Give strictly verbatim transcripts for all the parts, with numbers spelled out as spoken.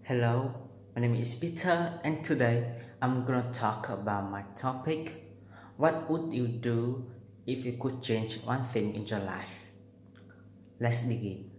Hello, my name is Peter, and today I'm gonna talk about my topic. What would you do if you could change one thing in your life? Let's begin.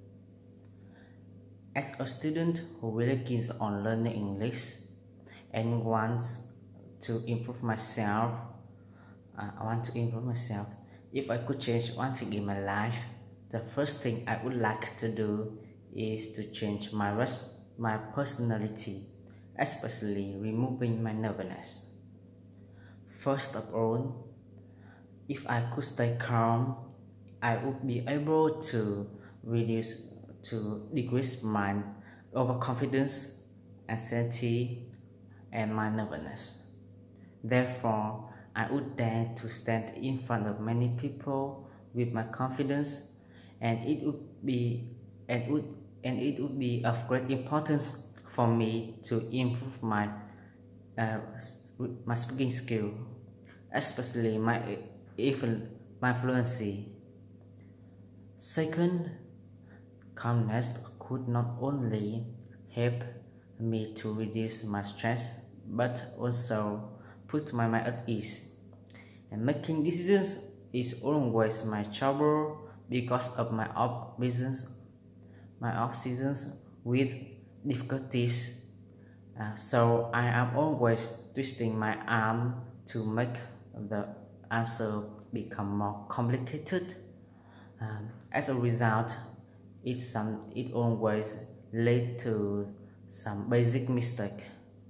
As a student who really keen on learning English and wants to improve myself, uh, I want to improve myself. If I could change one thing in my life, the first thing I would like to do is to change my res- my personality, especially removing my nervousness. First of all, if I could stay calm, I would be able to reduce to decrease my overconfidence, anxiety, and my nervousness. Therefore, I would dare to stand in front of many people with my confidence, and it would be and would and it would be of great importance for me to improve my uh, my speaking skill, especially my even my fluency. Second, calmness could not only help me to reduce my stress but also put my mind at ease. And making decisions is always my trouble because of my obsessions, my obsessions with difficulties. Uh, so I am always twisting my arm to make the answer become more complicated. Um, as a result, it some it always lead to some basic mistake.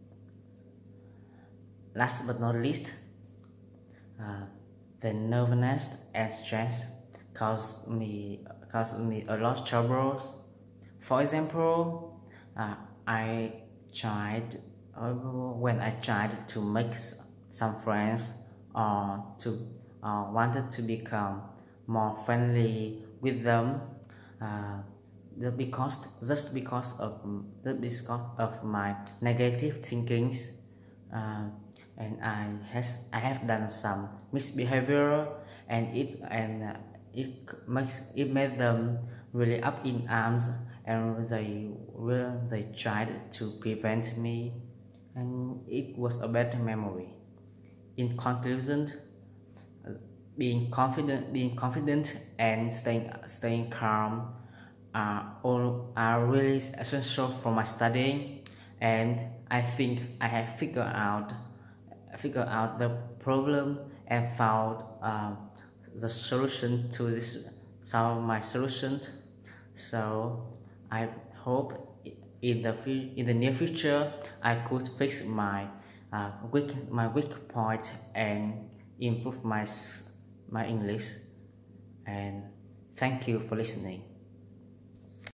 Last but not least, uh, the nervousness and stress cause me cause me a lot of troubles. For example, uh, I tried uh, when I tried to make some friends or to uh, wanted to become more friendly with them. Uh, the because just because of the because of my negative thinkings, uh, and I has I have done some misbehavior, and it and uh, it makes it made them really up in arms, and they will they tried to prevent me, and it was a bad memory. In conclusion, being confident being confident and staying staying calm are all are really essential for my studying, and I think I have figured out figured out the problem and found uh, the solution to this some of my solutions. So I hope in the in the near future I could fix my uh, weak my weak point and improve my my English. And thank you for listening.